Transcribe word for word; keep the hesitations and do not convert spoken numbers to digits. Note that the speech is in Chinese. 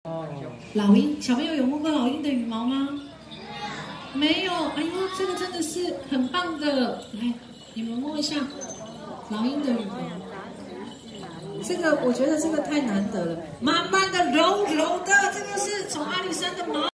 老鹰，小朋友有摸过老鹰的羽毛吗？没有。哎呦，这个真的是很棒的。来，你们摸一下老鹰的羽毛。这个我觉得这个太难得了，慢慢的柔柔的，这个是从阿里山的毛。